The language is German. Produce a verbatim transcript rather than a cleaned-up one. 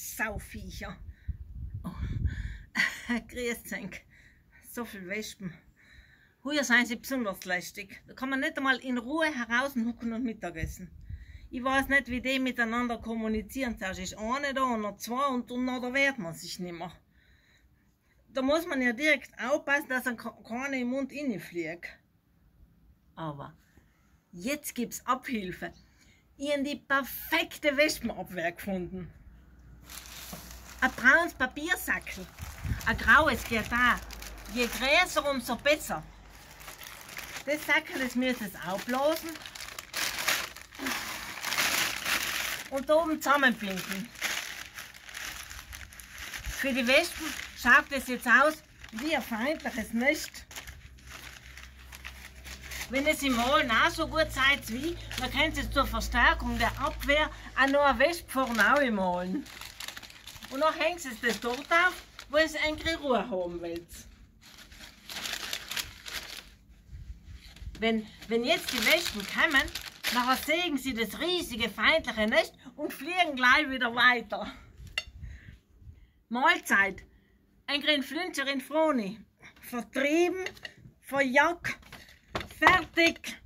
Sauviecher. Oh. Grüß euch. So viele Wespen. Heuer sind sie besonders lästig. Da kann man nicht einmal in Ruhe heraushucken und Mittagessen. Ich weiß nicht, wie die miteinander kommunizieren. Zuerst ist eine da und noch zwei und dann da wehrt man sich nicht mehr. Da muss man ja direkt aufpassen, dass er keine im Mund reinfliegt. Aber jetzt gibt es Abhilfe. Ich habe die perfekte Wespenabwehr gefunden. Ein braunes Papiersackel. Ein graues geht da. Je größer, umso besser. Das Sackel, das müsst ihr aufblasen und da oben zusammenbinden. Für die Wespen schaut das jetzt aus wie ein feindliches Nest. Wenn es im Malen auch so gut seid wie, dann könnt ihr zur Verstärkung der Abwehr auch noch eine Wespe vorne auch malen. Und dann hängt es das dort auf, wo es eigentlich Ruhe haben wollt. Wenn, wenn jetzt die Wespen kommen, nachher sehen sie das riesige feindliche Nest und fliegen gleich wieder weiter. Mahlzeit. Ein Grünflünzer in Froni. Vertrieben, verjagt, fertig.